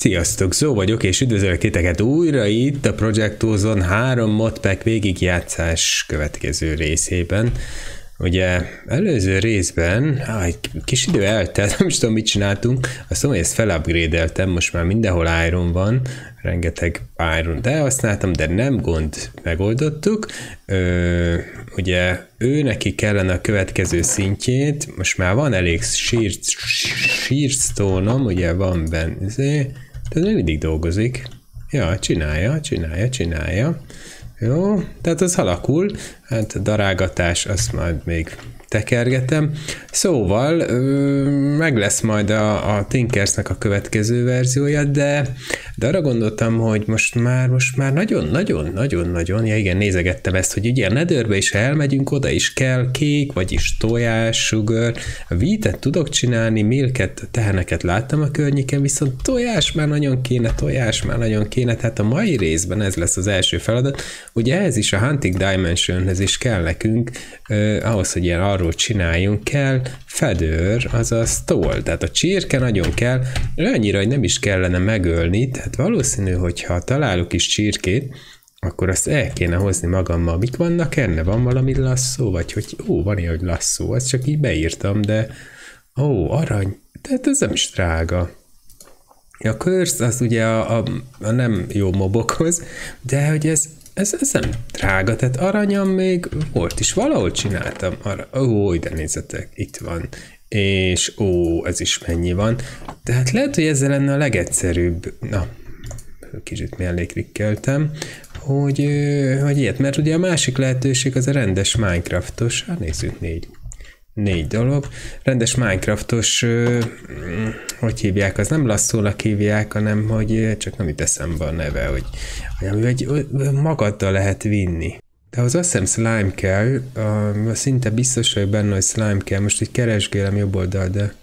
Sziasztok, Zó vagyok, és üdvözlök titeket újra itt a Project Ozone 3 modpack végigjátszás következő részében. Ugye előző részben, egy kis idő eltelt, nem is tudom mit csináltunk, azt mondom, hogy ezt felupgrade-eltem, most már mindenhol Iron van, rengeteg Iron elhasználtam, de nem gond, megoldottuk. Ugye ő neki kellene a következő szintjét, most már van elég Shearstone-om, ugye van benne, de még mindig dolgozik. Ja, csinálja. Jó, tehát az alakul, hát a darágatás, azt majd még tekergetem. Szóval meg lesz majd a Tinkersnek a következő verziója, de arra gondoltam, hogy most már nagyon, ja igen, nézegettem ezt, hogy ugye a Netherbe is elmegyünk, oda is kell kék, vagyis tojás, sugar, wheatet tudok csinálni, milket, teheneket láttam a környéken, viszont tojás már nagyon kéne, tehát a mai részben ez lesz az első feladat. Ugye ez is a Hunting Dimensionhez is kell nekünk, ahhoz, hogy ilyen arról csináljunk, kell fedőr, azaz toll. Tehát a csirke nagyon kell, annyira, hogy nem is kellene megölni, tehát valószínű, hogyha találok is csirkét, akkor azt el kéne hozni magammal. Mik vannak enne? Van valami lasszó? Vagy hogy van ilyen, hogy lasszó? Ezt csak így beírtam, de arany. Tehát ez nem is drága. A curse az ugye a nem jó mobokhoz, de hogy ez nem drága, tehát aranyam még volt is, valahol csináltam arra. Ide nézzetek, itt van. És ez is mennyi van. Tehát lehet, hogy ezzel lenne a legegyszerűbb. Na, kicsit melléklikkeltem, hogy ilyet, mert ugye a másik lehetőség az a rendes Minecraftos, hát nézzük, négy dolog. Rendes Minecraftos, hogy hívják, az nem lasszónak hívják, hanem hogy csak nem jut eszembe a neve, hogy magaddal lehet vinni. De az azt hiszem slime kell, szinte biztos vagyok benne, hogy slime kell, most így keresgélem jobb oldal, de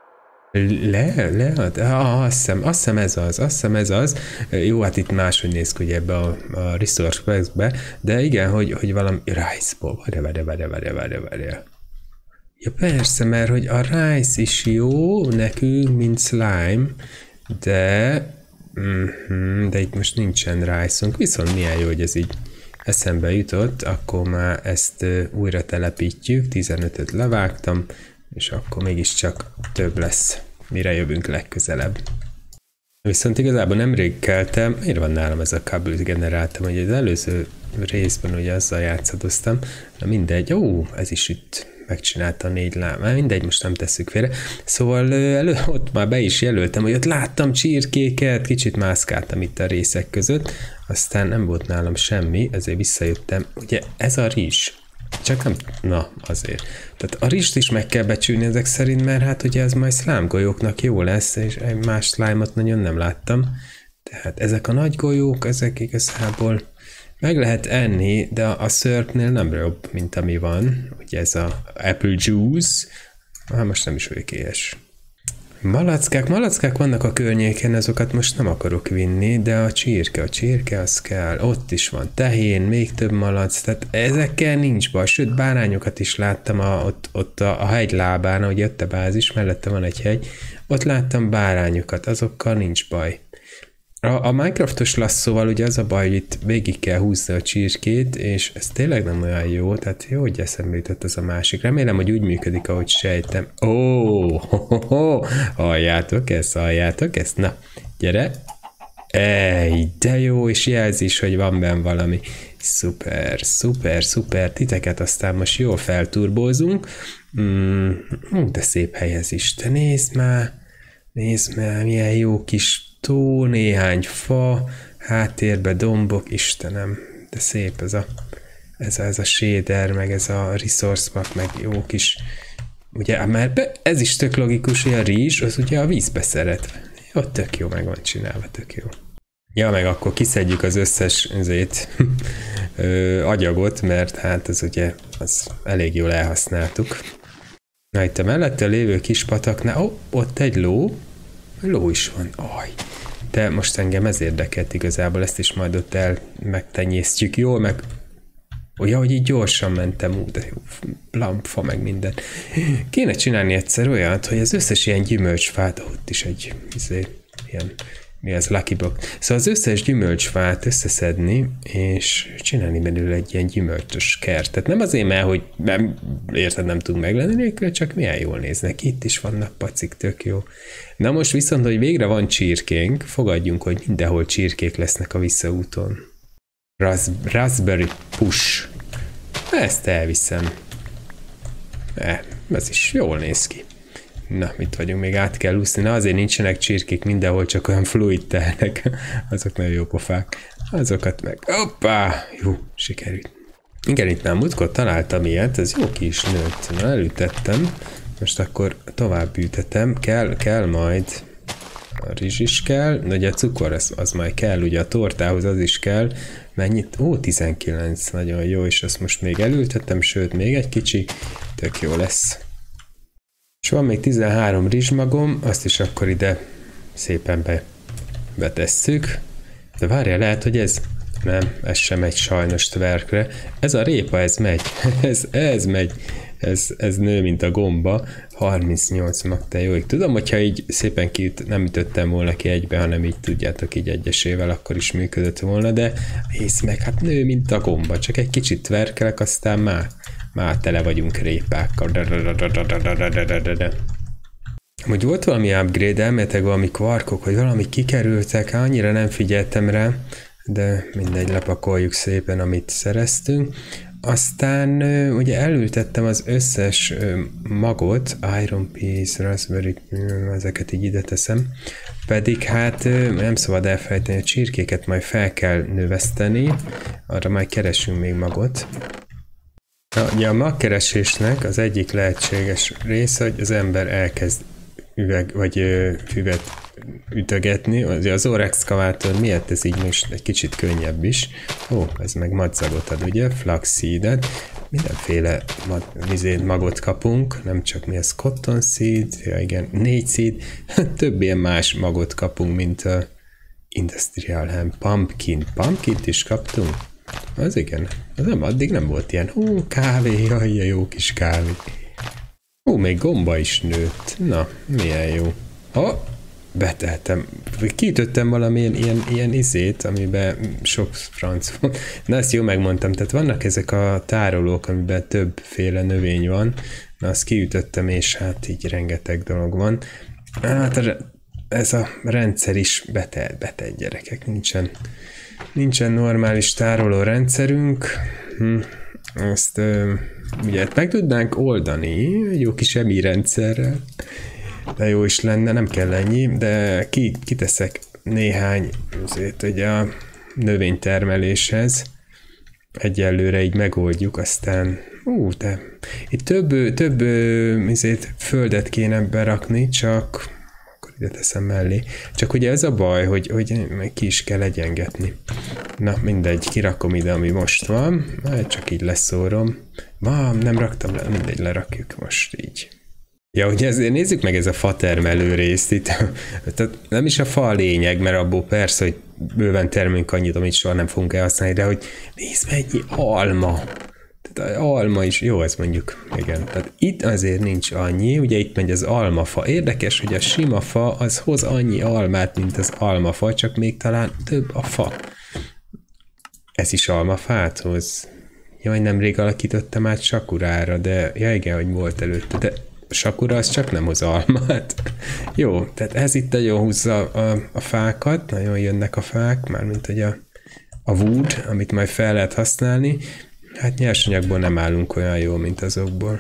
azt hiszem ez az. Jó, hát itt máshogy néz ki, ugye ebbe a Resource Quest-be, de igen, hogy valami rice-ból, várja. Ja persze, mert hogy a rice is jó nekünk, mint slime, de itt most nincsen rice-unk, viszont milyen jó, hogy ez így eszembe jutott, akkor már ezt újra telepítjük, 15-öt levágtam, és akkor mégiscsak több lesz, mire jövünk legközelebb. Viszont igazából nemrég keltem, miért van nálam ez a kábelt generáltam, hogy az előző részben ugye azzal játszadoztam, na mindegy, ez is itt megcsinálta a 4 láb, mindegy, most nem tesszük félre. Szóval ott már be is jelöltem, hogy ott láttam csirkéket, kicsit mászkáltam itt a részek között, aztán nem volt nálam semmi, ezért visszajöttem. Ugye ez a rizs, csak nem, azért. Tehát a rizst is meg kell becsülni ezek szerint, mert hát ugye ez majd slime golyóknak jó lesz, és más slime-ot nagyon nem láttam. Tehát ezek a nagy golyók, ezek igazából meg lehet enni, de a szörpnél nem jobb, mint ami van. Ugye ez a apple juice. Most nem is vagyok éhes. Malackák vannak a környéken, azokat most nem akarok vinni, de a csirke az kell. Ott is van tehén, még több malac, tehát ezekkel nincs baj. Sőt, bárányokat is láttam ott a hegy lábán, ugye ott a bázis, mellette van egy hegy. Ott láttam bárányokat, azokkal nincs baj. A Minecraftos lasszóval ugye az a baj, hogy itt végig kell húzni a csirkét, és ez tényleg nem olyan jó, tehát jó, hogy eszembe jutott az a másik. Remélem, hogy úgy működik, ahogy sejtem. Halljátok ezt? Na, gyere. De jó, és jelzés, hogy van benne valami. Szuper. Titeket aztán most jól felturbózunk. De szép hely ez is. Te nézd már, milyen jó kis tó, néhány fa, háttérbe dombok, Istenem, de szép ez a shader, meg ez a resource map, meg jó kis, ugye, mert ez is tök logikus, hogy a rizs, az ugye a vízbe szeret. Jó, tök jó, meg van csinálva, tök jó. Ja, meg akkor kiszedjük az összes agyagot, mert hát az ugye, az elég jól elhasználtuk. Na, itt a mellette lévő kis pataknál, ott egy ló is van, de most engem ez érdekelt igazából, ezt is majd ott megtenyésztjük jól, meg olyan, hogy így gyorsan mentem, de jó, lampfa, meg minden. Kéne csinálni egyszer olyat, hogy az összes ilyen gyümölcsfát, ott is egy ilyen Mi az Lucky Box? Szóval az összes gyümölcsfát összeszedni, és csinálni belőle egy ilyen gyümölcsös kertet. Nem azért, mert hogy nem, érted, nem tudunk meglenni nélkül, csak milyen jól néznek. Itt is vannak pacik, tök jó. Na most viszont, hogy végre van csirkénk, fogadjunk, hogy mindenhol csirkék lesznek a visszaúton. Raspberry push. Ezt elviszem. Ez is jól néz ki. Na, mit vagyunk, még át kell úszni. Na, azért nincsenek csirkék mindenhol, csak olyan fluid telnek. Azok nagyon jó pofák. Azokat meg... Hoppá! Jó, sikerült. Igen, itt már múltkor találtam ilyet, ez jó ki is nőtt. Na, elütettem. Most akkor tovább ütetem. Kell majd... A rizs is kell, de ugye a cukor az majd kell, ugye a tortához az is kell. Mennyit? 19, nagyon jó, és azt most még elültettem, sőt, még egy kicsi, tök jó lesz. És van még 13 rizsmagom, azt is akkor ide szépen betesszük. De várjál, lehet, hogy ez... Nem, ez sem megy sajnos tverkre. Ez a répa, ez megy. ez megy. Ez nő, mint a gomba. 38 mag, te jó. Tudom, hogyha így szépen nem ütöttem volna ki egybe, hanem így tudjátok, így egyesével, akkor is működött volna, de ész meg, hát nő, mint a gomba. Csak egy kicsit tverkelek, aztán már tele vagyunk répákkal. Amúgy volt valami upgrade, elméletek valami kvarkok, hogy valami kikerültek, annyira nem figyeltem rá, de mindegy, lepakoljuk szépen, amit szereztünk. Aztán ugye elültettem az összes magot, Iron Piece, Raspberry, ezeket így ide teszem, pedig hát nem szabad elfelejteni, a csirkéket majd fel kell növeszteni, arra majd keresünk még magot. Ugye a magkeresésnek az egyik lehetséges része, hogy az ember elkezd füvet ütögetni. Az orexkavátor miatt ez így most egy kicsit könnyebb is. Ó, ez meg madzagot ad, ugye? Flaxseedet. Mindenféle magot kapunk, nem csak mi az cotton seed, ja igen, 4 seed, több ilyen más magot kapunk, mint a industrial hemp, pumpkint is kaptunk. Az igen, az nem, addig nem volt ilyen, kávé, jaj, jó kis kávé. Még gomba is nőtt. Na, milyen jó. Beteltem. Kiütöttem valamilyen ilyen izét, amiben sok franc van. Na, ezt jó megmondtam. Tehát vannak ezek a tárolók, amiben többféle növény van. Na, azt kiütöttem, és hát így rengeteg dolog van. Hát ez a rendszer is betelt gyerekek. Nincsen normális tároló rendszerünk. Ezt ugye meg tudnánk oldani egy jó kis EMI rendszerrel, de jó is lenne, nem kell ennyi, de kiteszek néhány azért ugye a növénytermeléshez, egyelőre így megoldjuk, aztán de itt több földet kéne berakni, csak akkor ide teszem mellé. Csak ugye ez a baj, hogy ki is kell egyengetni. Na mindegy, kirakom ide, ami most van, csak így leszórom. Nem raktam le, mindegy, lerakjuk most így. Ja, ugye ezért nézzük meg ez a fa termelő részt itt. Tehát nem is a fa a lényeg, mert abból persze, hogy bőven termünk annyit, amit soha nem fogunk elhasználni, de hogy nézd mennyi alma. Tehát alma is, jó, ez mondjuk, igen. Tehát itt azért nincs annyi, ugye itt megy az almafa. Érdekes, hogy a sima fa az hoz annyi almát, mint az almafa, csak még talán több a fa. Ez is almafát hoz. Jaj, nemrég alakítottam át sakurára, de ja igen, hogy volt előtte, de sakura az csak nem hoz almát. Jó, tehát ez itt nagyon húzza a fákat, nagyon jönnek a fák, mármint hogy a wood, amit majd fel lehet használni. Hát nyersanyagból nem állunk olyan jól, mint azokból.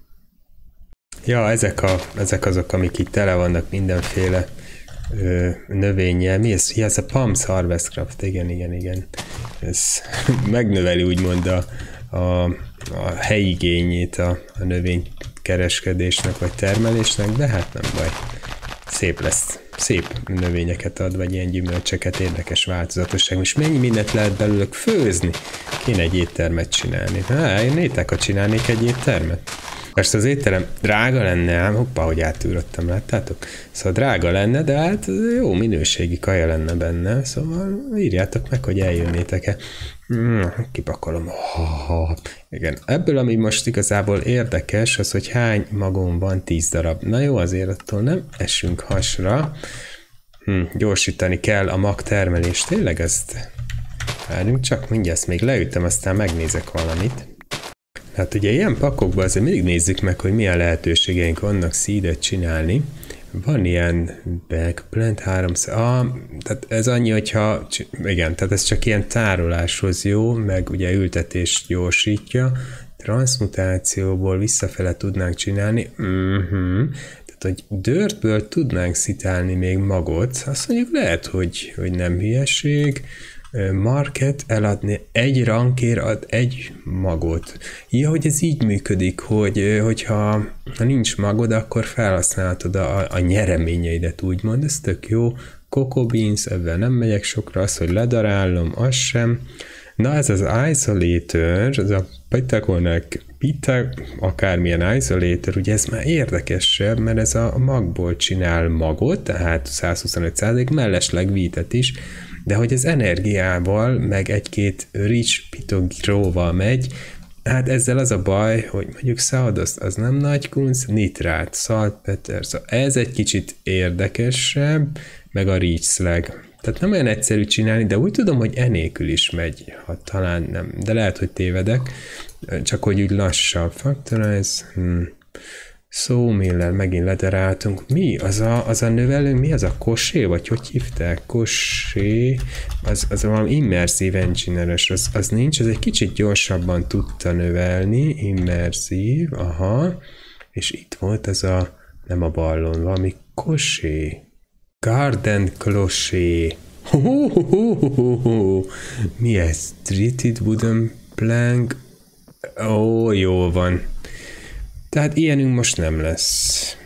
Ja, ezek azok, amik itt tele vannak mindenféle növényel. Mi ez? Ja, ez a Palms Harvest Craft, igen. Ez megnöveli úgymond a helyigényét a növénykereskedésnek vagy termelésnek, de hát nem baj. Szép lesz. Szép növényeket ad, vagy ilyen gyümölcseket, érdekes változatosság. És mennyi mindent lehet belőlük főzni? Kéne egy éttermet csinálni. Én Nétákat csinálnék egy éttermet. Persze az étterem drága lenne, ám hoppá, hogy átűröttem, láttátok? Szóval drága lenne, de hát jó minőségi kaja lenne benne, szóval írjátok meg, hogy eljönnétek-e. Kipakolom. Igen. Ebből, ami most igazából érdekes, az, hogy hány magom van, 10 darab. Na jó, azért attól nem esünk hasra. Gyorsítani kell a magtermelést. Tényleg ezt... Várjunk csak, mindjárt ezt még leütöm, aztán megnézek valamit. Hát ugye ilyen pakokban azért mindig nézzük meg, hogy milyen lehetőségeink vannak seedet csinálni. Van ilyen backplant 300... tehát ez annyi, hogyha... Igen, tehát ez csak ilyen tároláshoz jó, meg ugye ültetést gyorsítja. Transmutációból visszafele tudnánk csinálni. Tehát, hogy dörtből tudnánk szitálni még magot. Azt mondjuk lehet, hogy nem hülyeség. Market eladni egy rankért ad egy magot. Ja, hogy ez így működik, hogyha nincs magod, akkor felhasználhatod a nyereményeidet, úgymond. Ez tök jó. Coco Beans, ebben nem megyek sokra, az, hogy ledarálom, az sem. Na ez az isolator, ez a akármilyen isolator, ugye ez már érdekesebb, mert ez a magból csinál magot, tehát 125% mellesleg vítet is, de hogy az energiával, meg egy-két rich pitogróval megy, hát ezzel az a baj, hogy mondjuk sawdust az nem nagy kunc, nitrát, saltpeter, szóval ez egy kicsit érdekesebb, meg a rich slag. Tehát nem olyan egyszerű csinálni, de úgy tudom, hogy enélkül is megy, ha talán nem, de lehet, hogy tévedek, csak hogy úgy lassabb. Factorize, Sawmill-lel megint ledaráltunk. Mi? Az a növelő, mi az a kosé? Vagy hogy hívták? Kosé, az valami immersive engineer-ös, az nincs, az egy kicsit gyorsabban tudta növelni, immersive, aha, és itt volt az a, nem a ballon, valami kosé. Garden cloché. Mi ez? Treated wooden plank. Ó, jó van. Tehát ilyenünk most nem lesz.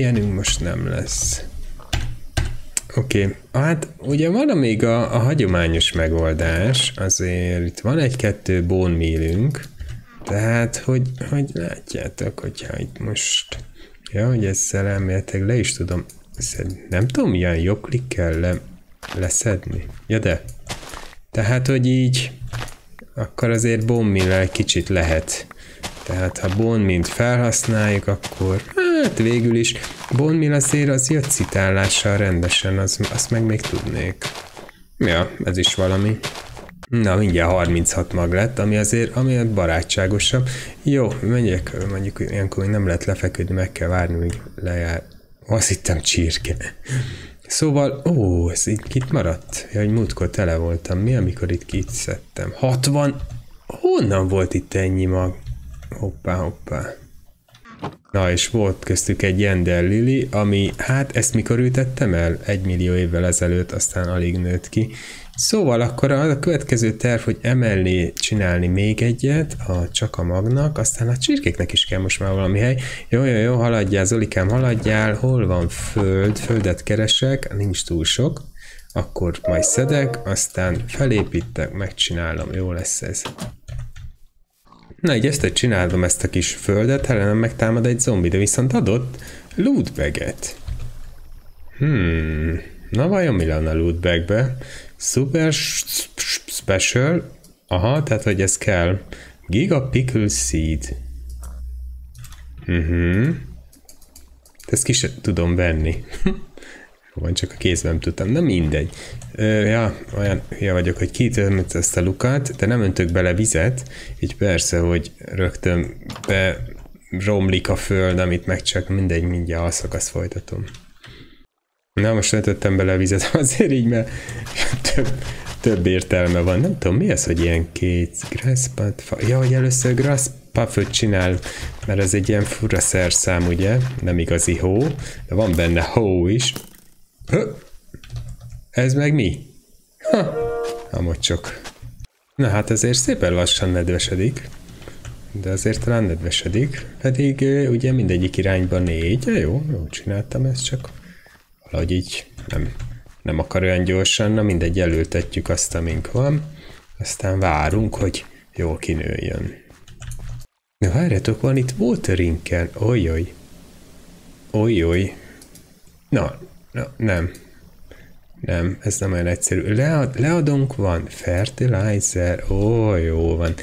Oké. Hát ugye van még a hagyományos megoldás, azért itt van egy-kettő bone mealünk, tehát hogy látjátok, hogyha itt most, ja, hogy ezzel elméletileg le is tudom szedni. Nem tudom, milyen jobb klikkel leszedni. Ja, de. Tehát, hogy így, akkor azért bone meal-el kicsit lehet. Tehát, ha bone meal-t felhasználjuk, akkor hát végül is bone meal azért az jött citálással rendesen, azt meg még tudnék. Ja, ez is valami. Na, mindjárt 36 mag lett, ami barátságosabb. Jó, menjek, mondjuk ilyenkor még nem lehet lefeküdni, meg kell várni, míg lejár. Azt hittem csirke. Szóval, ez itt kit maradt? Ja, hogy múltkor tele voltam. Mi, amikor itt szedtem? 60? Honnan volt itt ennyi mag? Hoppá. Na, és volt köztük egy Yender Lily, ami, hát ezt mikor ültettem el? 1 millió évvel ezelőtt, aztán alig nőtt ki. Szóval akkor a következő terv, hogy emellé csinálni még egyet, csak a magnak, aztán a csirkéknek is kell most már valami hely. Jó, haladjál, Zolikám, haladjál, hol van föld? Földet keresek, nincs túl sok, akkor majd szedek, aztán felépítek, megcsinálom, jó lesz ez. Na, így ezt csinálom, ezt a kis földet, Helena megtámad egy zombi, de viszont adott lootbaget. Na vajon mi lenne a lootbagbe? Super special. Aha, tehát hogy ez kell. Giga pickle seed. Ezt ki sem tudom venni. Van, csak a kézben tudtam. Na mindegy. Olyan hülye vagyok, hogy kitöm ezt a lukat, de nem öntök bele vizet, így persze, hogy rögtön romlik a föld, amit meg csak mindegy, mindjárt a szakasz folytatom. Na, most öntöttem bele a vizet, azért így, mert több értelme van. Nem tudom, mi az, hogy ilyen két grasspad fa... Ja, hogy először grasspuffot csinál, mert ez egy ilyen fura szerszám, ugye? Nem igazi hó, de van benne hó is. Ez meg mi? A mocsok. Na hát ezért szépen lassan nedvesedik. De azért talán nedvesedik. Pedig ugye mindegyik irányban 4. Jó csináltam ezt, csak valahogy így nem akar olyan gyorsan. Na mindegy, elültetjük azt, amink van. Aztán várunk, hogy jól kinőjön. Na várjatok, van itt watering can. Ojjoj. Na, nem. Nem, ez nem olyan egyszerű. Leadónk van. Fertilizer. Jó van.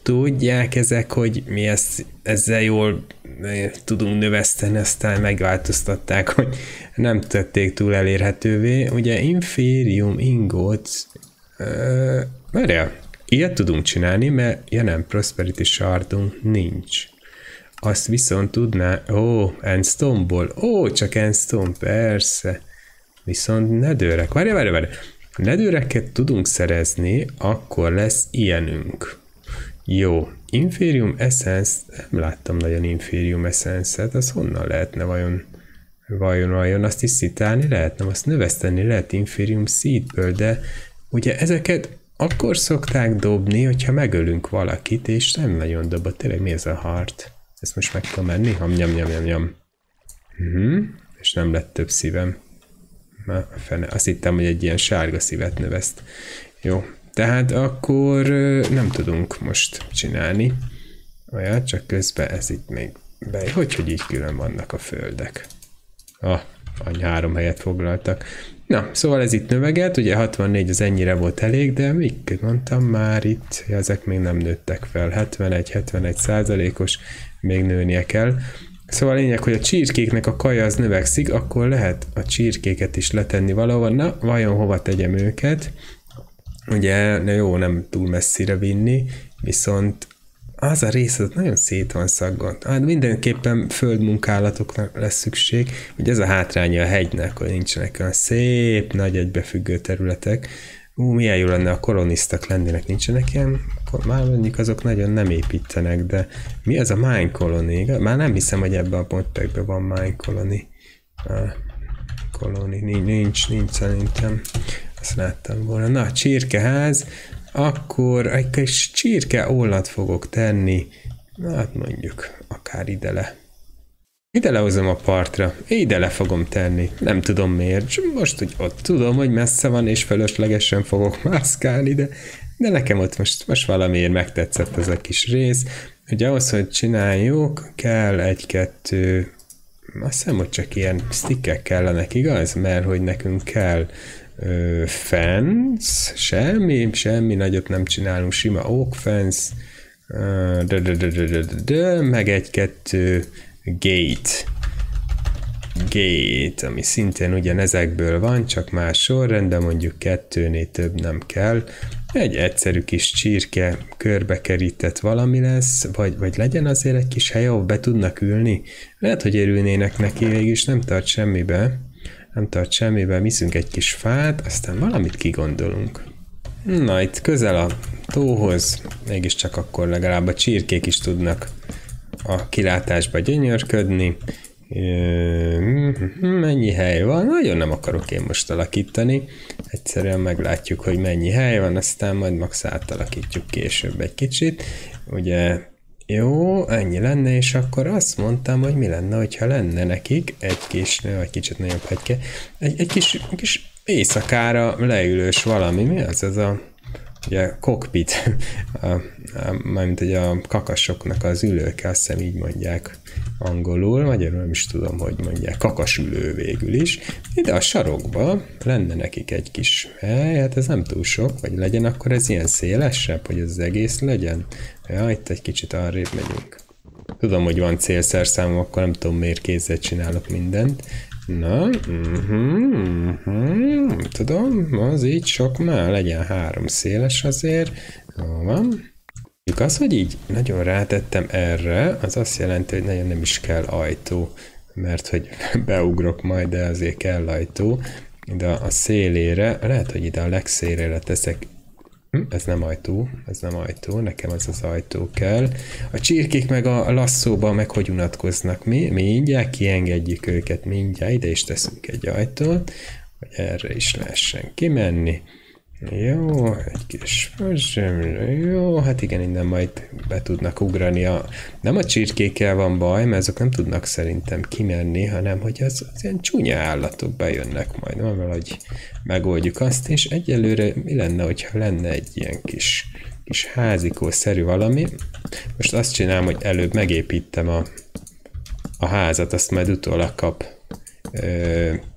tudják ezek, hogy mi ezzel jól tudunk növeszteni, aztán megváltoztatták, hogy nem tették túl elérhetővé. Ugye Inferium ingot, várjál, ilyet tudunk csinálni, mert nem, Prosperity Shardunk nincs. Azt viszont tudná, Endstone-ból, csak Endstone, persze. Viszont nedőrek, várj. Nedőreket tudunk szerezni, akkor lesz ilyenünk. Jó, Inferium Essence, nem láttam nagyon Inferium Essence-et, az honnan lehetne vajon azt tisztítálni lehetne, azt növeszteni lehet Inferium Seedből, de ugye ezeket akkor szokták dobni, hogyha megölünk valakit, és nem nagyon dobott. Tényleg mi ez a heart? Ezt most meg tudom menni? Nyam. És nem lett több szívem. Fene. Azt hittem, hogy egy ilyen sárga szívet növeszt. Jó, tehát akkor nem tudunk most csinálni. Olyan, csak közben ez itt még hogy így külön vannak a földek. Annyi 3 helyet foglaltak. Na, szóval ez itt növeget, ugye 64 az ennyire volt elég, de mit mondtam már itt, ezek még nem nőttek fel. 71% még nőnie kell. Szóval a lényeg, hogy a csirkéknek a kaja az növekszik, akkor lehet a csirkéket is letenni valahova. Na, vajon hova tegyem őket? Ugye, jó, nem túl messzire vinni, viszont az a rész az nagyon szét van szaggat. Hát mindenképpen földmunkálatoknak lesz szükség. Ugye ez a hátránya a hegynek, hogy nincsenek olyan szép, nagy egybefüggő területek. Milyen jó lenne, a kolonisták lennének, nincsenek ilyen, már mondjuk azok nagyon nem építenek, de mi az a mine colony? Már nem hiszem, hogy ebben a modpackben van mine colony. Nincs szerintem. Azt láttam volna. Na, csirkeház, akkor egy kis csirkeollat fogok tenni, hát mondjuk akár ide lehozom a partra, ide le fogom tenni, nem tudom miért, most hogy ott tudom, hogy messze van és fölöslegesen fogok mászkálni, de nekem ott most valamiért megtetszett ez a kis rész, hogy ahhoz, hogy csináljuk, kell 1-2, azt hiszem, hogy csak ilyen stickek kellenek, igaz? Mert hogy nekünk kell fence, semmi nagyot nem csinálunk, sima oak fence, meg 1-2 gate, ami szintén ugyanezekből van, csak más sorrendben, mondjuk 2-nél több nem kell. Egy egyszerű kis csirke körbekerített valami lesz, vagy legyen azért egy kis hely, ahol be tudnak ülni. Lehet, hogy örülnének neki, végülis nem tart semmibe, viszünk egy kis fát, aztán valamit kigondolunk. Na, itt közel a tóhoz, mégiscsak akkor legalább a csirkék is tudnak a kilátásba gyönyörködni. Mennyi hely van? Nagyon nem akarok én most alakítani. Egyszerűen meglátjuk, hogy mennyi hely van, aztán majd max átalakítjuk később egy kicsit. Ugye, jó, ennyi lenne, és akkor azt mondtam, hogy mi lenne, hogyha lenne nekik egy kis, vagy kicsit nagyobb hegyke, egy kis éjszakára leülős valami. Mi az ez a ugye cockpit, mármint ugye a kakasoknak az ülőke, azt hiszem így mondják angolul, magyarul nem is tudom, hogy mondják, kakasülő végül is. Ide a sarokba lenne nekik egy kis hely, hát ez nem túl sok, vagy legyen akkor ez ilyen szélesebb, hogy ez az egész legyen. Ja, itt egy kicsit arrébb megyünk. Tudom, hogy van célszerszámom, akkor nem tudom, miért kézzel csinálok mindent. Na, tudom, az így sok már, legyen 3 széles azért. Jó van. Az, hogy így nagyon rátettem erre, az azt jelenti, hogy nagyon nem is kell ajtó, mert hogy beugrok majd, de azért kell ajtó. De a szélére, lehet, hogy ide a legszélére teszek. Ez nem ajtó, nekem az az ajtó kell. A csirkék meg a lasszóban meg hogy unatkoznak. Mindjárt kiengedjük őket, mindjárt ide is teszünk egy ajtót, hogy erre is lehessen kimenni. Jó, egy kis jó, hát igen, innen majd be tudnak ugrani. Nem a csirkékkel van baj, mert azok nem tudnak szerintem kimenni, hanem hogy az ilyen csúnya állatok bejönnek majd, valahogy megoldjuk azt, és egyelőre mi lenne, hogyha lenne egy ilyen kis házikó-szerű valami. Most azt csinálom, hogy előbb megépítem a házat, azt majd utólag kap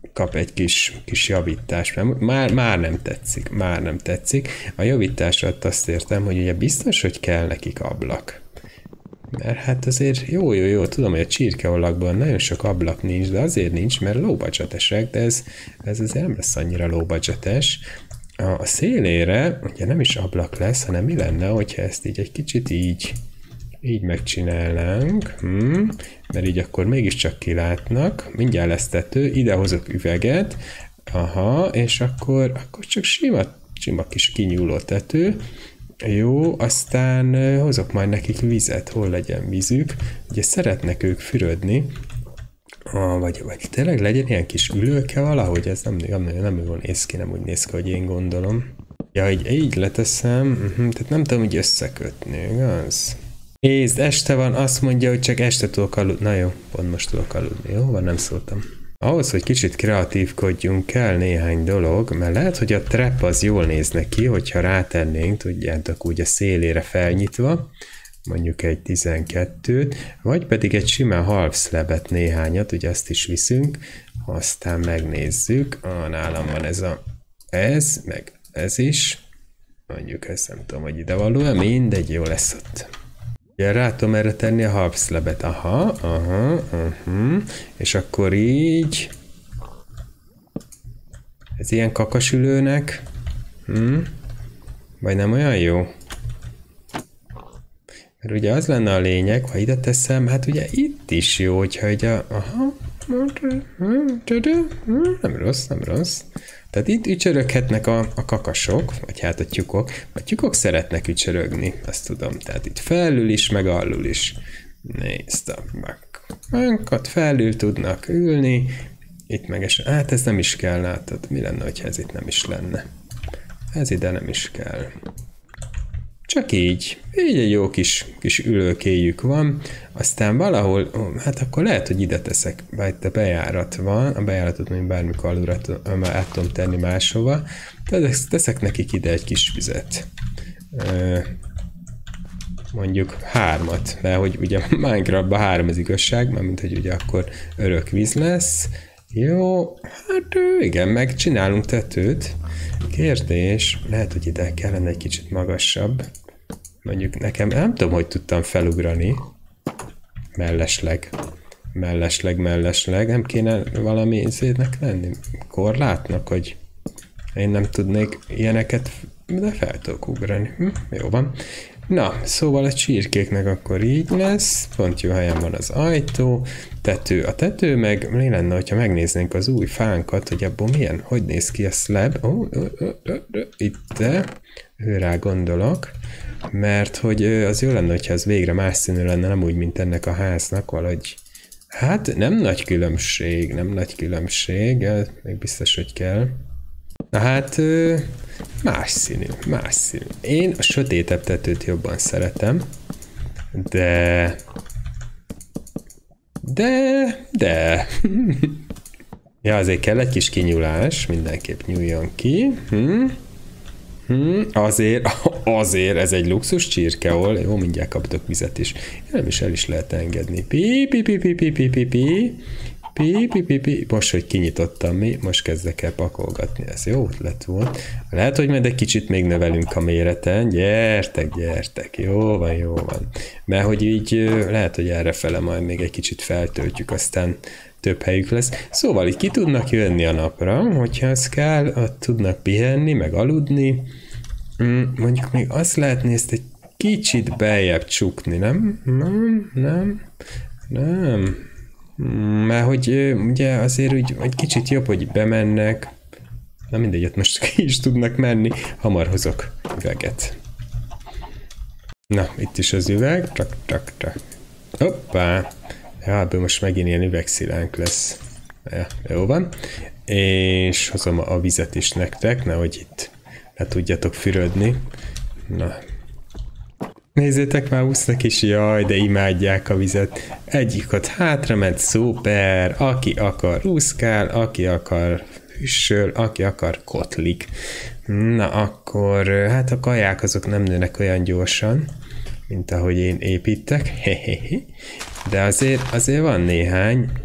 kap egy kis javítást, mert már nem tetszik. A javításra azt értem, hogy ugye biztos, hogy kell nekik ablak. Mert hát azért jó, tudom, hogy a csirkeolakban nagyon sok ablak nincs, de azért nincs, mert low budgetesek, de ez azért nem lesz annyira low budgetes. A szélére ugye nem is ablak lesz, hanem mi lenne, hogyha ezt így egy kicsit így megcsinálnánk, mert így akkor mégiscsak kilátnak, mindjárt lesz tető, ide hozok üveget, és akkor csak sima kis kinyúló tető, jó, aztán hozok majd nekik vizet, hol legyen vízük, ugye szeretnek ők fürödni, vagy tényleg legyen ilyen kis ülőke valahogy, ez nem jól néz ki, nem úgy néz ki, hogy én gondolom. Ja, így leteszem, tehát nem tudom így összekötni, igaz? Nézd, este van, azt mondja, hogy csak este tudok aludni. Na jó, pont most tudok aludni, jó? Van, nem szóltam. Ahhoz, hogy kicsit kreatívkodjunk, kell néhány dolog, mert lehet, hogy a trap az jól néz neki, hogyha rátennénk, tudjátok, úgy a szélére felnyitva, mondjuk egy 12-t, vagy pedig egy sima half slabet néhányat, ugye azt is viszünk, aztán megnézzük, nálam van meg ez is, mondjuk ezt nem tudom, hogy ide való, mindegy, jó lesz ott. Ugye rá tudom erre tenni a half slabet, és akkor így, ez ilyen kakasülőnek, vagy nem olyan jó? Mert ugye az lenne a lényeg, ha ide teszem, hát ugye itt is jó, hogyha ugye nem rossz. Tehát itt ücsöröghetnek a kakasok, vagy hát a tyúkok. A tyúkok szeretnek ücsörögni, azt tudom. Tehát itt felül is, meg alul is. Nézd, a bankat felül tudnak ülni, itt meg hát ez nem is kell, látod. Mi lenne, hogyha ez itt nem is lenne? Ez ide nem is kell. Csak így egy jó kis ülőkéjük van, aztán valahol, hát akkor lehet, hogy ide teszek, vagy itt a bejárat van, a bejáratot mondjuk bármikor alulra át tudom tenni máshova, tehát teszek nekik ide egy kis vizet. Mondjuk 3, mert hogy ugye Minecraftban 3 az igazság, mert mint hogy ugye akkor örök víz lesz. Jó, hát igen, meg csinálunk tetőt. Kérdés, lehet, hogy ide kellene egy kicsit magasabb. Mondjuk nekem, nem tudom, hogy tudtam felugrani. Mellesleg, nem kéne valami izének lenni? Korlátnak, hogy én nem tudnék ilyeneket, de fel tudok ugrani. Jó van. Na, szóval a csirkéknek akkor így lesz, pont jó helyen van az ajtó, a tető meg mi lenne, hogyha megnéznénk az új fánkat, hogy abból milyen, hogy néz ki a slab, itt, rá gondolok, mert hogy az jó lenne, hogyha az végre más színű lenne, nem úgy, mint ennek a háznak, valahogy, hát nem nagy különbség, még biztos, hogy kell. Na hát, más színű. Én a sötétebb tetőt jobban szeretem, de... Ja, azért kell egy kis kinyúlás, mindenképp nyúljon ki. Azért ez egy luxus csirkeol, jó, mindjárt kaptok vizet is. Nem is el is lehet engedni. Most, hogy kinyitottam, most kezdek el pakolgatni. Ez jó ötlet volt. Lehet, hogy majd egy kicsit még növelünk a méreten. Gyertek. Jó van. Mert hogy így lehet, hogy errefele majd még egy kicsit feltöltjük, aztán több helyük lesz. Szóval így ki tudnak jönni a napra, hogyha az kell, ott tudnak pihenni, meg aludni. Mondjuk még azt lehetne ezt egy kicsit beljebb csukni, nem? Nem. Mert hogy ugye azért úgy egy kicsit jobb, hogy bemennek. Na mindegy, ott most ki is tudnak menni. Hamar hozok üveget. Na, itt is az üveg. Trak. Hoppá! Ja, ebből most megint ilyen üvegszilánk lesz. Ja, jó van. És hozom a vizet is nektek, nehogy itt le tudjatok fürödni. Na. Nézzétek, már úsznak is, jaj, de imádják a vizet. Egyik ott hátrament, szuper, aki akar úszkál, aki akar füssöl, aki akar kotlik. Na akkor, hát a kaják azok nem nőnek olyan gyorsan, mint ahogy én építek, de azért van néhány.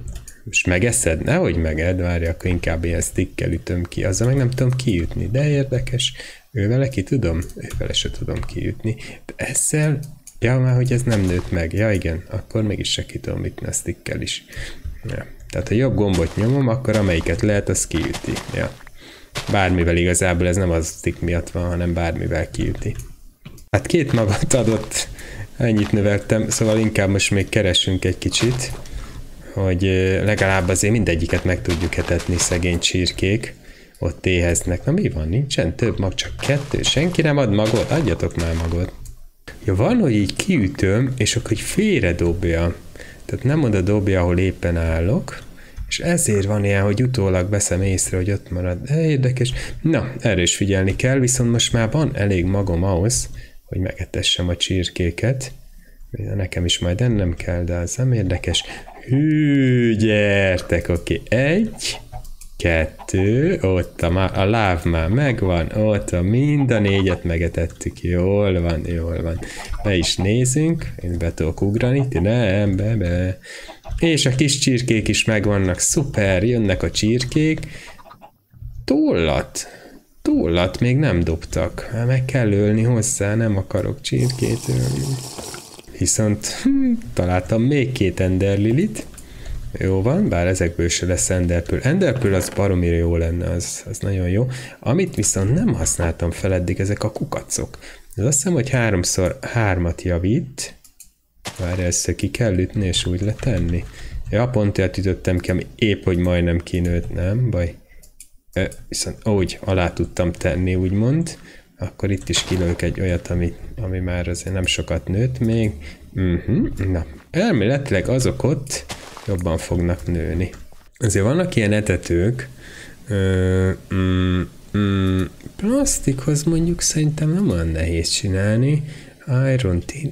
Most megeszed? Nehogy meged, várja, akkor inkább ilyen stickkel ütöm ki. Azzal meg nem tudom kiütni, de érdekes. Ővele ki tudom? Ővele se tudom kiütni. De ezzel, ja, már hogy ez nem nőtt meg. Ja, igen, akkor mégis se ki tudom ütni a stickkel is. Ja. Tehát, ha jobb gombot nyomom, akkor amelyiket lehet, az kiüti. Ja. Bármivel igazából ez nem az stick miatt van, hanem bármivel kiüti. Hát 2 magot adott, ennyit növeltem, szóval inkább most még keresünk egy kicsit, hogy legalább azért mindegyiket meg tudjuk etetni, szegény csirkék. Ott éheznek. Na mi van? Nincsen több mag, csak 2. Senki nem ad magot? Adjatok már magot. Ja, van, hogy így kiütöm, és akkor így félre dobja. Tehát nem oda dobja, ahol éppen állok, és ezért van ilyen, hogy utólag veszem észre, hogy ott marad. De érdekes. Na, erre is figyelni kell, viszont most már van elég magom ahhoz, hogy megetessem a csirkéket. Nekem is majd ennem kell, de az nem érdekes. Hű, gyertek, oké. 1, 2, ott a láv már megvan, ott a mind a 4-et megetettük, jól van, jól van. Be is nézünk, én be tudok ugrani, ti nem, be. És a kis csirkék is megvannak, szuper, jönnek a csirkék. Tollat még nem dobtak, meg kell ölni hozzá, nem akarok csirkét ölni. Viszont találtam még 2 enderlilit. Jó van, bár ezekből se lesz enderpearl. Enderpearl az baromira jó lenne, az nagyon jó. Amit viszont nem használtam fel eddig, ezek a kukacok. Ez azt hiszem, hogy 3x3-at javít. Várj, ezt ki kell ütni és úgy letenni. Ja, pont olyat ütöttem ki, ami épp, hogy majdnem kinőtt, nem baj. Viszont úgy alá tudtam tenni, úgymond. Akkor itt is kilők egy olyat, ami már azért nem sokat nőtt még. Na, elméletileg azok ott jobban fognak nőni. Azért vannak ilyen etetők, plastikhoz mondjuk szerintem nem olyan nehéz csinálni. Iron tin,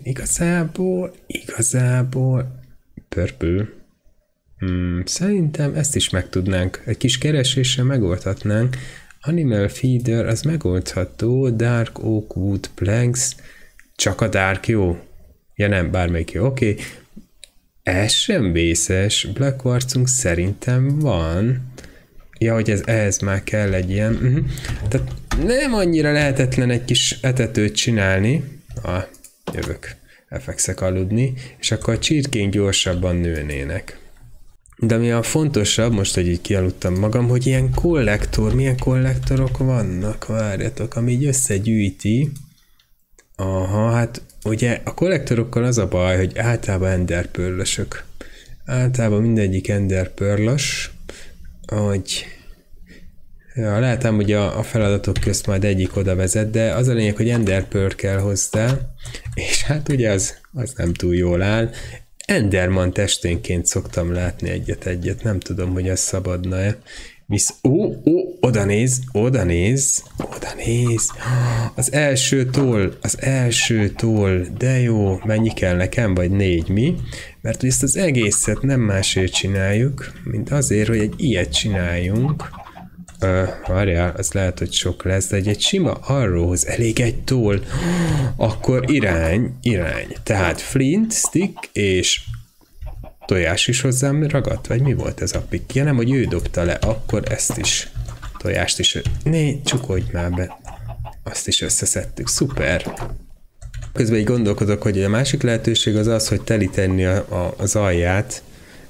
igazából purple. Szerintem ezt is meg tudnánk, egy kis kereséssel megoldhatnánk. Animal feeder, az megoldható, dark oak wood planks, csak a dark jó? Ja nem, bármelyik jó, oké. Ez sem vészes, black quartzunk szerintem van. Ja, hogy ehhez már kell egy ilyen. Tehát nem annyira lehetetlen egy kis etetőt csinálni. Jövök, elfekszek aludni, és akkor a csirkénk gyorsabban nőnének. De mi a fontosabb, most, hogy így kialudtam magam, hogy ilyen milyen kollektorok vannak, várjatok, ami így összegyűjti. Aha, hát ugye a kollektorokkal az a baj, hogy általában enderpearl-ösök. Általában mindegyik enderpearl-os, hogy ja, lehet ám, hogy a feladatok közt majd egyik oda vezet, de az a lényeg, hogy enderpearl kell hozzá, és hát ugye az nem túl jól áll. Enderman testénként szoktam látni egyet, nem tudom, hogy ez szabadna-e. Oda néz. Az első toll, de jó, mennyi kell nekem, vagy 4 mi? Mert ezt az egészet nem másért csináljuk, mint azért, hogy egy ilyet csináljunk. Várjál, az lehet, hogy sok lesz, de egy sima arrowhoz elég egy toll, akkor irány. Tehát flint, stick és tojás is hozzám ragadt, vagy mi volt ez a pikk? Ja nem, hogy ő dobta le, akkor ezt is, tojást is, csukodj már be. Azt is összeszedtük, szuper. Közben így gondolkodok, hogy a másik lehetőség az, hogy telítenni az alját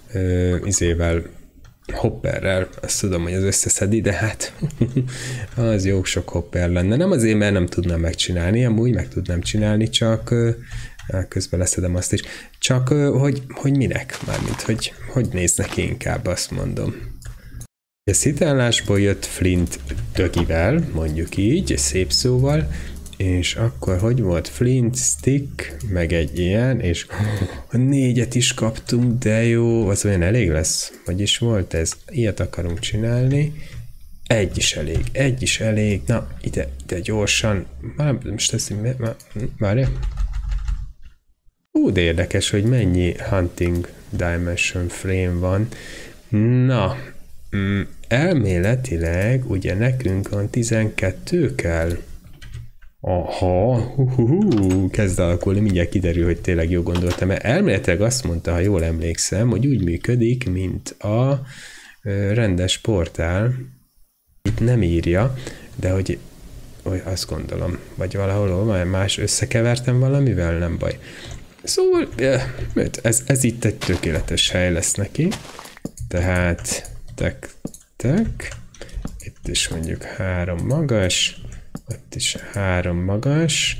hopperrel, azt tudom, hogy az összeszedi, de hát az jó sok hopper lenne. Nem azért, mert nem tudnám megcsinálni, amúgy meg tudnám csinálni, csak közben leszedem azt is. Csak hogy minek? Mármint, hogy néznek ki inkább, azt mondom. A szitállásból jött flint dögivel, mondjuk így, szép szóval, és akkor hogy volt? Flint, stick, meg egy ilyen, és 4-et is kaptunk, de jó, az olyan elég lesz? Vagyis volt ez? Ilyet akarunk csinálni. Egy is elég. Na, ide gyorsan. Most ezt várja. De érdekes, hogy mennyi hunting dimension frame van. Na, elméletileg ugye nekünk van 12 kell. Aha, kezd alakulni, mindjárt kiderül, hogy tényleg jó gondoltam. Elméletileg azt mondta, ha jól emlékszem, hogy úgy működik, mint a rendes portál. Itt nem írja, de hogy azt gondolom, vagy valahol más összekevertem valamivel, nem baj. Szóval ez itt egy tökéletes hely lesz neki. Tehát tek, itt is mondjuk 3 magas, ott is 3 magas.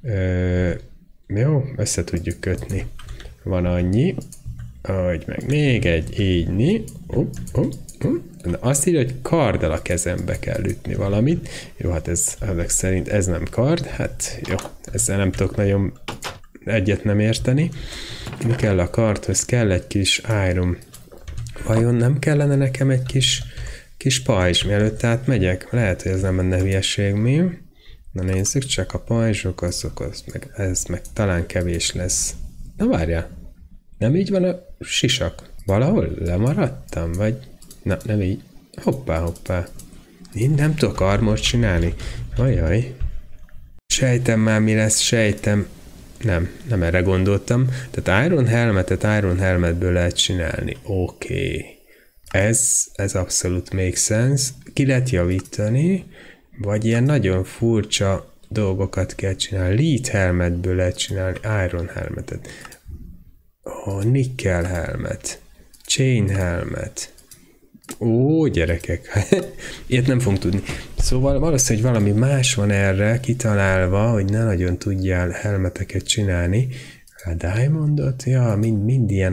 Jó, össze tudjuk kötni. Van annyi, hogy meg még egy így. Azt írja, hogy karddal a kezembe kell ütni valamit. Jó, hát ezek szerint ez nem kard. Hát jó, ezzel nem tudok nagyon egyet nem érteni. Mi kell a kardhoz? Kell egy kis iron. Vajon nem kellene nekem egy kis pajzs, mielőtt átmegyek? Lehet, hogy ez nem benne hülyeség, mi? Na nézzük, csak a pajzsok, azok, ez meg talán kevés lesz. Na várjál, nem így van a sisak? Valahol lemaradtam, vagy? Na, nem így. Hoppá. Én nem tudok armort csinálni. Ajaj. Sejtem már, mi lesz, sejtem. Nem erre gondoltam. Tehát Iron Helmetből lehet csinálni. Oké. Ez abszolút make sense. Ki lehet javítani, vagy ilyen nagyon furcsa dolgokat kell csinálni. Lead Helmetből lehet csinálni Iron Helmetet. Nickel Helmet. Chain Helmet. Ó, gyerekek, ilyet nem fogunk tudni. Szóval valószínűleg valami más van erre kitalálva, hogy ne nagyon tudjál helmeteket csinálni. A Diamondot, ja, mind ilyen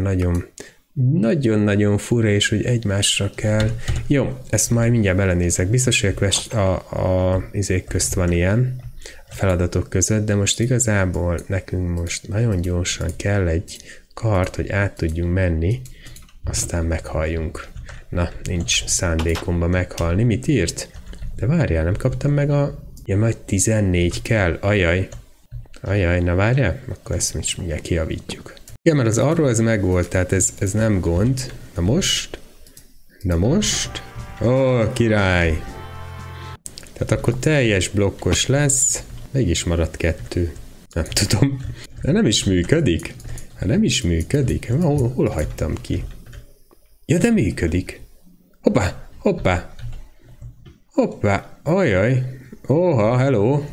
nagyon fura, és hogy egymásra kell. Jó, ezt majd mindjárt belenézek. Biztos, hogy a izék közt van ilyen, a feladatok között, de most igazából nekünk most nagyon gyorsan kell egy kart, hogy át tudjunk menni, aztán meghalljunk. Na, nincs szándékomba meghalni. Mit írt? De várjál, nem kaptam meg ja, majd 14 kell. Ajaj, na várjál? Akkor ezt is mindjárt kijavítjuk. Igen, mert az arról ez megvolt, tehát ez nem gond. Na most. Ó, király! Tehát akkor teljes blokkos lesz. Mégis maradt 2. Nem tudom. De nem is működik. Hol hagytam ki? Ja, de működik. Hoppá, ajaj. Óha, hello.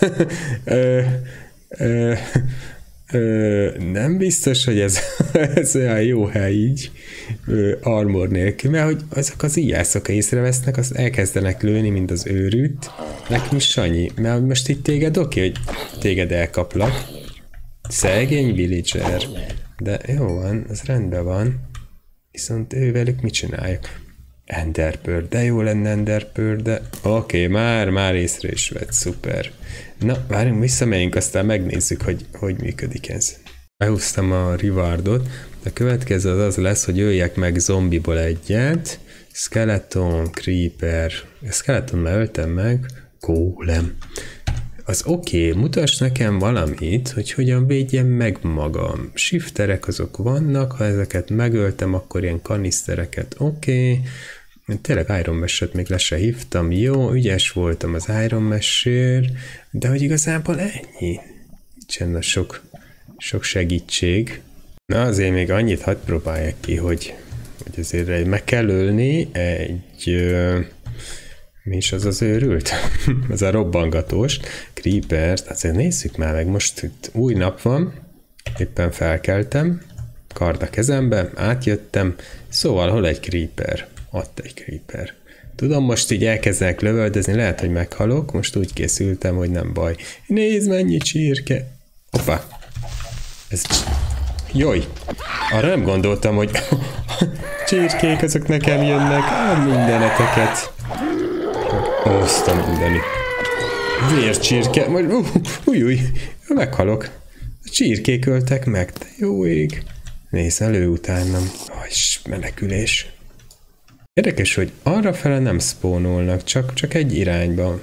Nem biztos, hogy ez olyan jó hely így armor nélkül, mert hogy azok az íjászok észrevesznek, azt elkezdenek lőni, mint az őrült. Nekünk Sanyi, mert most itt téged oké, hogy téged elkaplak. Szegény villager. De jó van, az rendben van. Viszont ővelük mit csináljuk? Enderpearl, de jó lenne Enderpearl, de oké, már észre is vett, szuper. Na, várjunk, visszamegyünk, aztán megnézzük, hogy működik ez. Behúztam a rewardot, a következő az lesz, hogy öljek meg zombiból egyet, skeleton, creeper, a skeleton már öltem meg, golem. Az oké, mutass nekem valamit, hogy hogyan védjem meg magam. Shifterek azok vannak, ha ezeket megöltem, akkor ilyen kanisztereket oké. Tényleg Iron Mesh-et még le se hívtam. Jó, ügyes voltam az Iron Mesh-ért, de hogy igazából ennyi. Nincsen sok segítség. Na azért még annyit hadd próbálják ki, hogy azért meg kell ölni egy... Mi is az őrült? Ez a robbangatós creepert. Azért nézzük már meg, most itt új nap van, éppen felkeltem, kard a kezembe, átjöttem, szóval hol egy creeper? Ott egy creeper. Tudom, most így elkezdenek lövöldözni, lehet, hogy meghalok, most úgy készültem, hogy nem baj. Nézd, mennyi csirke! Hoppá! Ez... Jaj! Arra nem gondoltam, hogy csirkék azok nekem jönnek, mindeneteket. Osztam mindenit. Vércsirke, majd meghalok. A csirkék öltek meg, de jó ég. Nézz elő utánam. Menekülés. Érdekes, hogy arrafele nem spónolnak, csak egy irányba.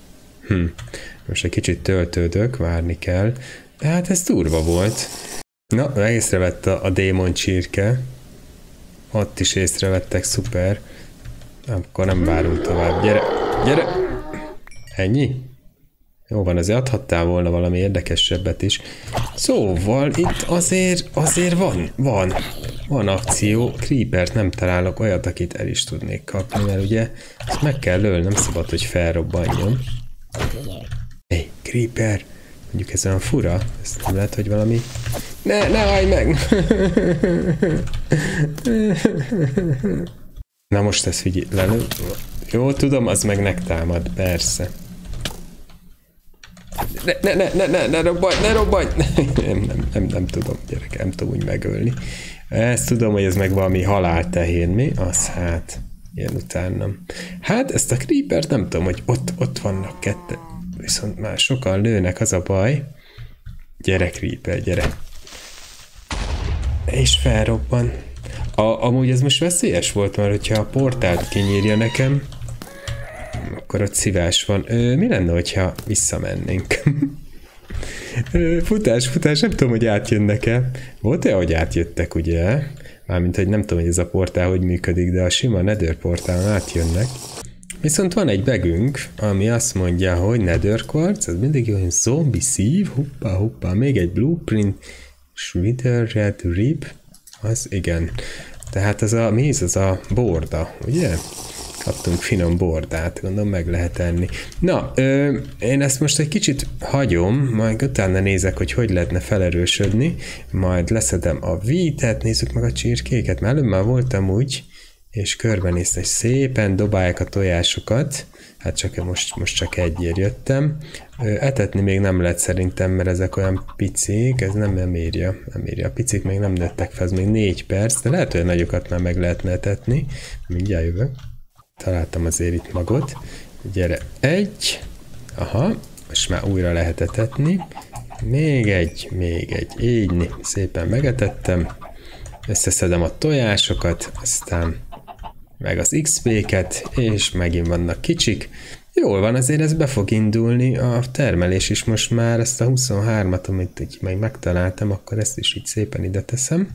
Most egy kicsit töltődök, várni kell. De hát ez durva volt. Na, észrevette a démon csirke. Ott is észrevettek, szuper. Akkor nem várunk tovább. Gyere! Ennyi? Jó van, azért adhattál volna valami érdekesebbet is. Szóval itt azért van akció. Creepert nem találok, olyat, akit el is tudnék kapni, mert ugye ezt meg kell lölni, nem szabad, hogy felrobbanjon. Hey, Creeper! Mondjuk ez olyan fura, ez nem lehet, hogy valami... Ne hajj meg! Na most ezt figyelj, lelő. Jó, tudom, az meg megtámad, persze. Ne robbanj! Nem tudom, gyerek, nem tudom úgy megölni. Ezt tudom, hogy ez meg valami haláltehén, mi? Az hát, ilyen utánam. Hát ezt a creepert nem tudom, hogy ott vannak ketten. Viszont már sokan lőnek, az a baj. Gyere, creeper, gyere. És felrobban. Amúgy ez most veszélyes volt, mert hogyha a portált kinyírja nekem, akkor ott szívás van. Mi lenne, hogyha visszamennénk? Futás, nem tudom, hogy átjönnek-e. Volt-e, hogy átjöttek, ugye? Mármint, hogy nem tudom, hogy ez a portál hogy működik, de a sima Nether portálon átjönnek. Viszont van egy begünk, ami azt mondja, hogy Nether Quartz, ez mindig olyan zombi szív, huppa, még egy blueprint, Wither Red Rib, az igen. Tehát az a borda, ugye? Kaptunk finom bordát, gondolom meg lehet enni. Na, én ezt most egy kicsit hagyom, majd utána nézek, hogy lehetne felerősödni, majd leszedem a vítet, nézzük meg a csirkéket, mert előbb már voltam úgy, és körbenéztem, és szépen dobálják a tojásokat, hát csak most csak egyért jöttem. Etetni még nem lehet szerintem, mert ezek olyan picik, ez nem érja. A picik még nem nőttek fel, ez még 4 perc, de lehet, hogy nagyokat már meg lehetne etetni. Mindjárt jövök. Találtam azért itt magot. Gyere, 1. Aha, most már újra lehet etetni. Még egy. Így, szépen megetettem. Összeszedem a tojásokat, aztán meg az XP-ket, és megint vannak kicsik. Jól van, azért ez be fog indulni, a termelés is most már, ezt a 23-at, amit így meg megtaláltam, akkor ezt is így szépen ide teszem.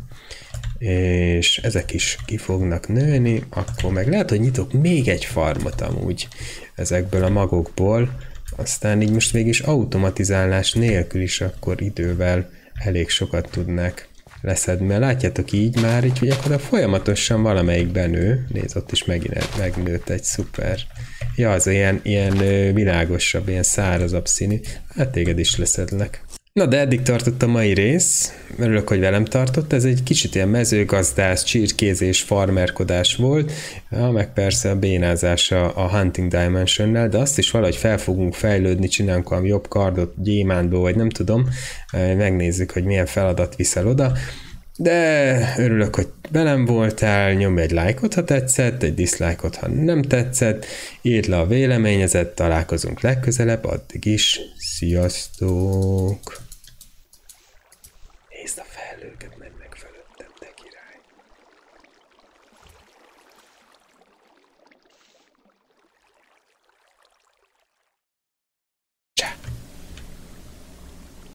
És ezek is ki fognak nőni, akkor meg lehet, hogy nyitok még egy farmot amúgy ezekből a magokból, aztán így most mégis automatizálás nélkül is akkor idővel elég sokat tudnak leszedni, mert látjátok így már, így, hogy akkor folyamatosan valamelyikben nő, nézd, ott is megint megnőtt egy szuper. Ja, az ilyen világosabb, ilyen szárazabb színű, hát téged is leszedlek. Na, de eddig tartott a mai rész, örülök, hogy velem tartott, ez egy kicsit ilyen mezőgazdász, csirkézés, farmerkodás volt, ja, meg persze a bénázás a Hunting Dimensionnel, de azt is valahogy fel fogunk fejlődni, csinálunk valami jobb kardot gyémántból, vagy nem tudom, megnézzük, hogy milyen feladat viszel oda, de örülök, hogy velem voltál, nyomj egy lájkot, ha tetszett, egy diszlájkot, ha nem tetszett, írd le a véleményezet, találkozunk legközelebb, addig is, sziasztok!